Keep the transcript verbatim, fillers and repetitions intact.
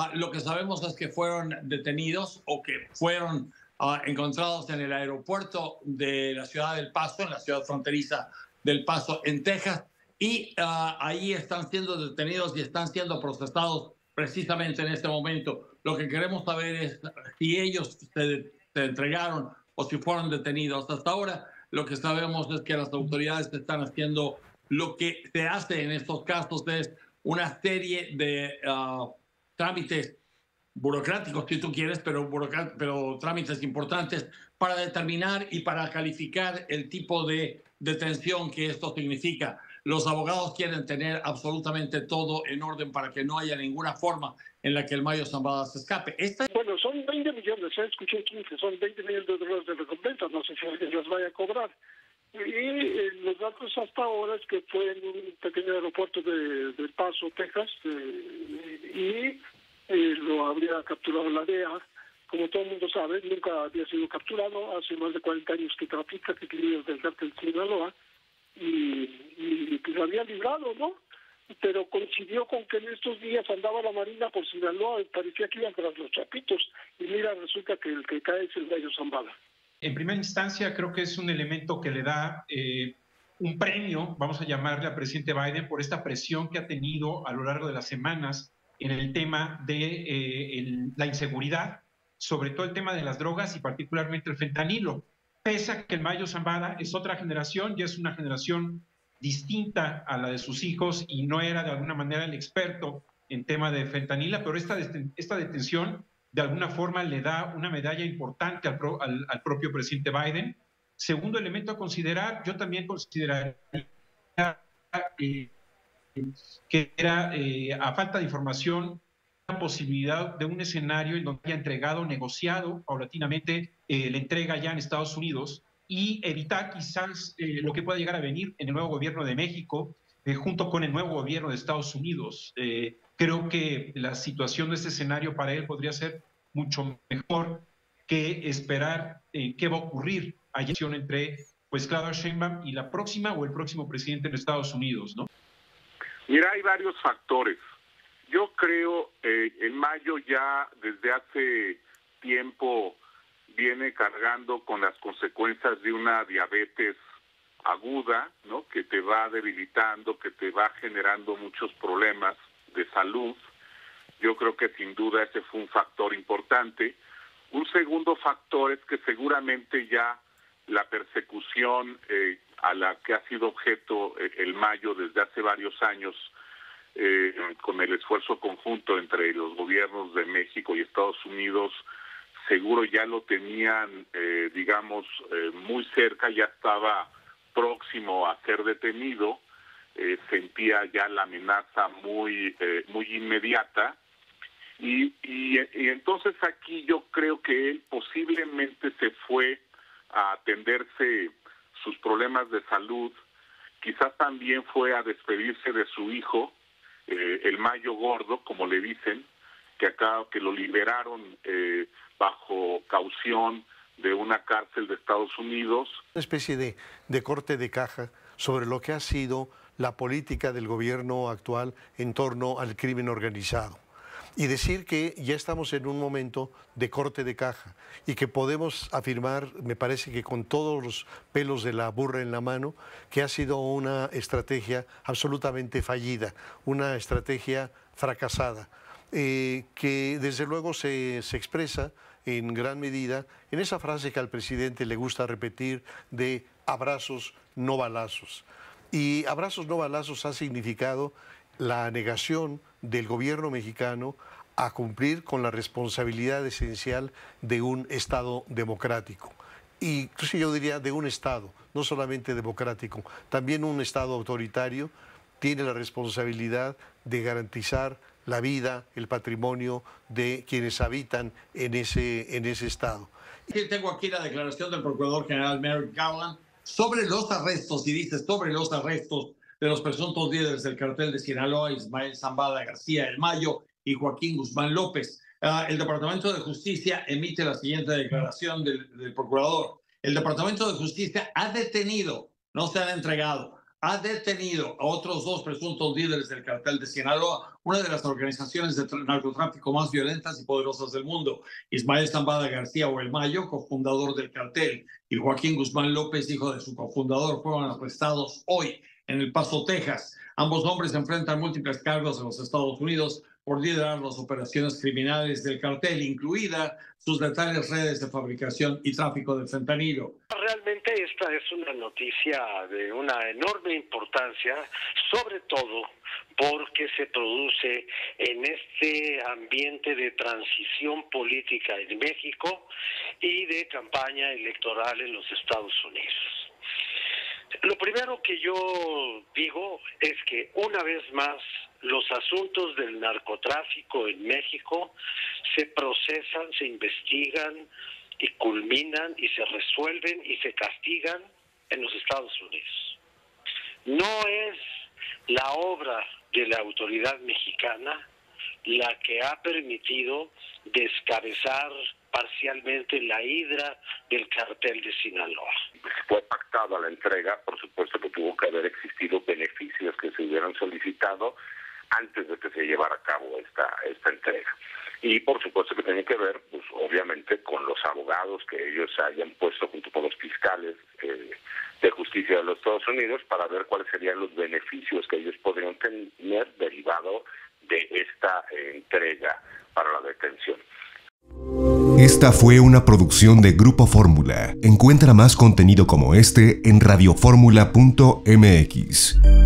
Uh, lo que sabemos es que fueron detenidos o que fueron uh, encontrados en el aeropuerto de la ciudad del Paso, en la ciudad fronteriza del Paso, en Texas, y uh, ahí están siendo detenidos y están siendo procesados precisamente en este momento. Lo que queremos saber es si ellos se, se entregaron o si fueron detenidos. Hasta ahora lo que sabemos es que las autoridades están haciendo lo que se hace en estos casos, es una serie de uh, trámites burocráticos, si tú quieres, pero, pero trámites importantes para determinar y para calificar el tipo de detención que esto significa. Los abogados quieren tener absolutamente todo en orden para que no haya ninguna forma en la que el Mayo Zambada se escape. Esta... Bueno, son veinte millones, ya escuché quince, son veinte millones de dólares de recompensa, no sé si alguien las vaya a cobrar. Y eh, los datos hasta ahora es que fue en un pequeño aeropuerto de, de Paso, Texas, eh, y eh, lo habría capturado la D E A. Como todo el mundo sabe, nunca había sido capturado, hace más de cuarenta años que trafica, que líderes del cártel Sinaloa, y, y pues lo había librado, ¿no? Pero coincidió con que en estos días andaba la Marina por Sinaloa y parecía que iban tras los chapitos, y mira, resulta que el que cae es el Mayo Zambada. En primera instancia, creo que es un elemento que le da eh, un premio, vamos a llamarle al presidente Biden, por esta presión que ha tenido a lo largo de las semanas en el tema de eh, el, la inseguridad, sobre todo el tema de las drogas y particularmente el fentanilo. Pese a que el Mayo Zambada es otra generación, ya es una generación distinta a la de sus hijos y no era de alguna manera el experto en tema de fentanila, pero esta, esta detención de alguna forma le da una medalla importante al, pro, al, al propio presidente Biden. Segundo elemento a considerar, yo también consideraría eh, que era, eh, a falta de información, la posibilidad de un escenario en donde haya entregado, negociado paulatinamente eh, la entrega ya en Estados Unidos y evitar quizás eh, lo que pueda llegar a venir en el nuevo gobierno de México, eh, junto con el nuevo gobierno de Estados Unidos. Eh, creo que la situación de este escenario para él podría ser mucho mejor que esperar eh, qué va a ocurrir allá entre pues Claudia Sheinbaum y la próxima o el próximo presidente de Estados Unidos, ¿no? Mira, hay varios factores. Yo creo eh, en mayo ya desde hace tiempo viene cargando con las consecuencias de una diabetes aguda, ¿no? Que te va debilitando, que te va generando muchos problemas de salud. Yo creo que sin duda ese fue un factor importante. Un segundo factor es que seguramente ya la persecución eh, a la que ha sido objeto eh, el Mayo desde hace varios años, eh, con el esfuerzo conjunto entre los gobiernos de México y Estados Unidos, seguro ya lo tenían, eh, digamos, eh, muy cerca, ya estaba próximo a ser detenido, eh, sentía ya la amenaza muy, eh, muy inmediata, y, y, y entonces aquí yo creo que él posiblemente se fue a atenderse sus problemas de salud, quizás también fue a despedirse de su hijo, eh, el Mayo Gordo, como le dicen, que acá que lo liberaron eh, bajo caución de una cárcel de Estados Unidos. Una especie de, de corte de caja sobre lo que ha sido la política del gobierno actual en torno al crimen organizado. Y decir que ya estamos en un momento de corte de caja y que podemos afirmar, me parece que con todos los pelos de la burra en la mano, que ha sido una estrategia absolutamente fallida, una estrategia fracasada, eh, que desde luego se, se expresa en gran medida en esa frase que al presidente le gusta repetir de abrazos, no balazos. Y abrazos, no balazos ha significado la negación del gobierno mexicano a cumplir con la responsabilidad esencial de un Estado democrático. Y incluso yo diría de un Estado, no solamente democrático, también un Estado autoritario tiene la responsabilidad de garantizar la vida, el patrimonio de quienes habitan en ese, en ese Estado. Tengo aquí la declaración del Procurador General Merrick Garland sobre los arrestos, y dice sobre los arrestos de los presuntos líderes del cartel de Sinaloa, Ismael Zambada García El Mayo y Joaquín Guzmán López. Uh, el Departamento de Justicia emite la siguiente declaración del, del Procurador. El Departamento de Justicia ha detenido, no se han entregado, ha detenido a otros dos presuntos líderes del cartel de Sinaloa, una de las organizaciones de narcotráfico más violentas y poderosas del mundo. Ismael Zambada García o El Mayo, cofundador del cartel, y Joaquín Guzmán López, hijo de su cofundador, fueron arrestados hoy en El Paso, Texas. Ambos hombres enfrentan múltiples cargos en los Estados Unidos por liderar las operaciones criminales del cartel, incluida sus letales redes de fabricación y tráfico de fentanilo. Realmente esta es una noticia de una enorme importancia, sobre todo porque se produce en este ambiente de transición política en México y de campaña electoral en los Estados Unidos. Lo primero que yo digo es que una vez más los asuntos del narcotráfico en México se procesan, se investigan y culminan y se resuelven y se castigan en los Estados Unidos. No es la obra de la autoridad mexicana la que ha permitido descabezar parcialmente la hidra del cartel de Sinaloa. Fue pactada la entrega, por supuesto que tuvo que haber existido beneficios que se hubieran solicitado antes de que se llevara a cabo esta, esta entrega. Y por supuesto que tiene que ver, pues obviamente, con los abogados que ellos hayan puesto junto con los fiscales eh, de justicia de los Estados Unidos para ver cuáles serían los beneficios que ellos podrían tener derivado de esta eh, entrega para la detención. Esta fue una producción de Grupo Fórmula. Encuentra más contenido como este en radio fórmula punto m x.